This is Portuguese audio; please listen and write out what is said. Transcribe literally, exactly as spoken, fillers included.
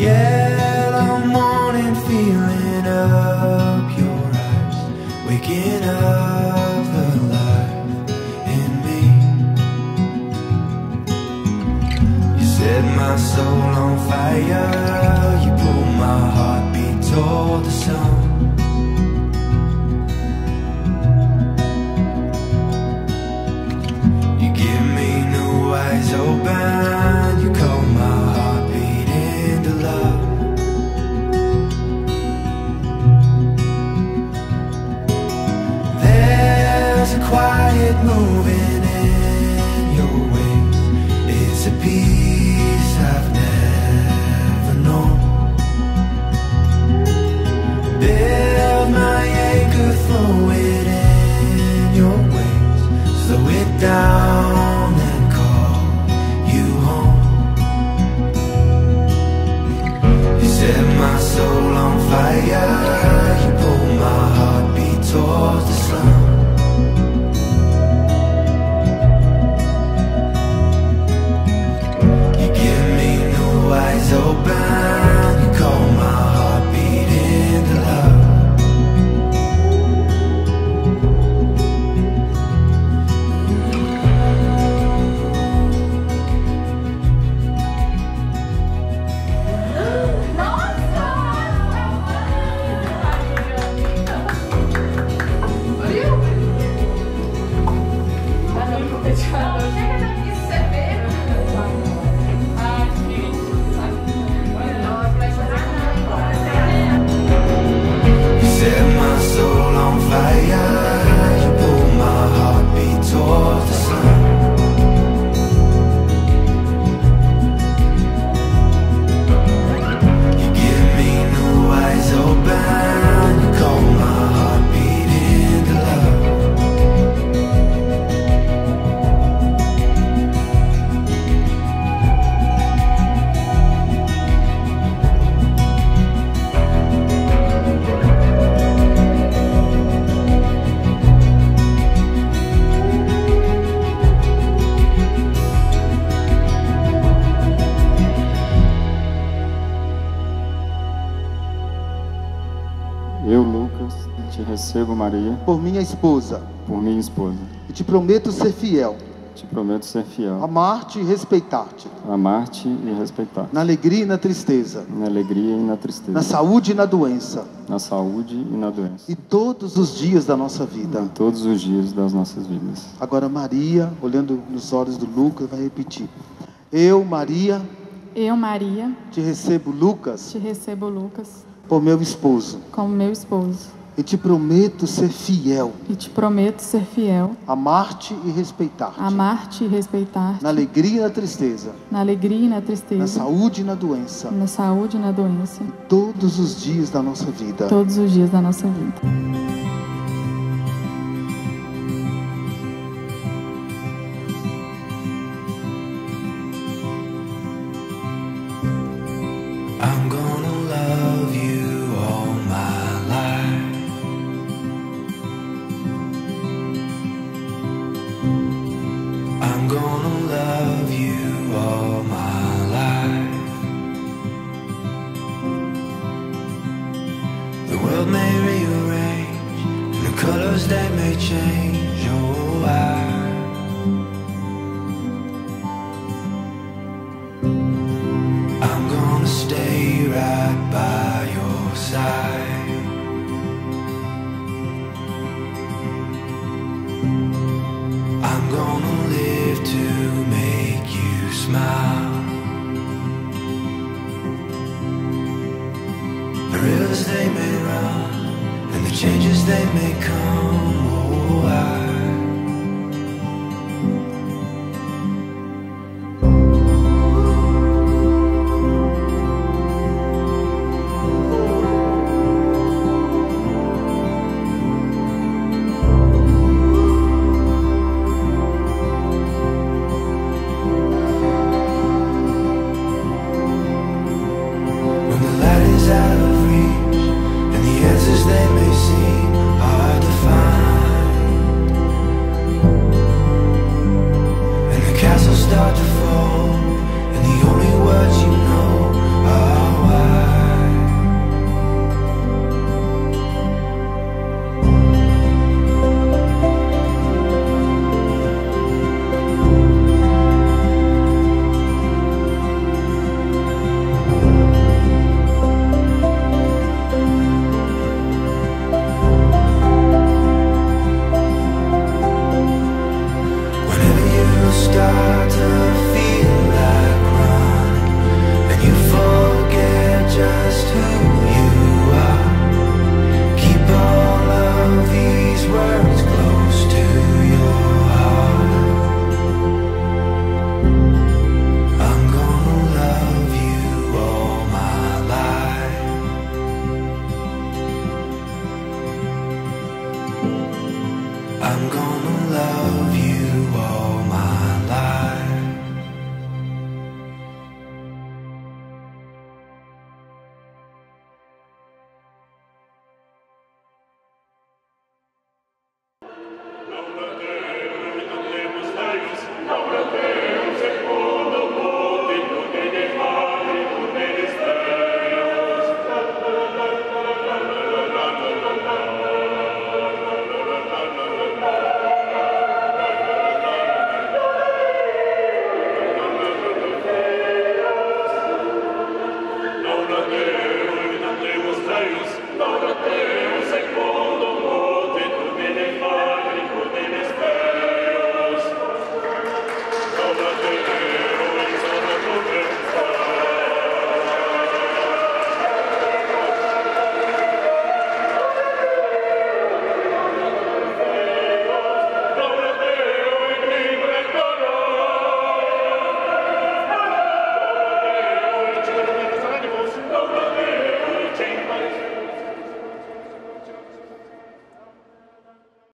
yellow morning feeling up your eyes, waking up the life in me. You set my soul on fire, you pull my heartbeat toward the sun. You give me new eyes open, you call my heartbeat into love. There's a quiet moving in your ways, it's a peace I've never known. Build my anchor, throw it in your waves, slow it down and call you home. You set my soul on fire, you pull my heartbeat towards the sun. You give me new eyes open, you call my heartbeat into love. Eu, Lucas, te recebo, Maria, por minha esposa, por minha esposa. e te prometo ser fiel, Te prometo ser fiel, amar-te e respeitar-te, amar-te e respeitar-te, na alegria e na tristeza, na alegria e na tristeza, na saúde e na doença, na saúde e na doença, e todos os dias da nossa vida. em todos os dias das nossas vidas. Agora Maria, olhando nos olhos do Lucas, vai repetir: eu, Maria, Eu, Maria, te recebo, Lucas, te recebo, Lucas, por meu esposo, como meu esposo, e te prometo ser fiel, e te prometo ser fiel, amar-te e respeitar-te, amar-te e respeitar-te, na alegria e na tristeza, na alegria e na na tristeza, saúde e na doença, na saúde e na doença, todos os dias da nossa vida. todos os dias da nossa vida. I'm gonna love you all my life. I'm gonna love you all my life. The world may rearrange and the colors they may change. Oh, I I'm gonna stay right by your side. I'm gonna live to make you smile. The rivers they may run and the changes they may come. Oh, I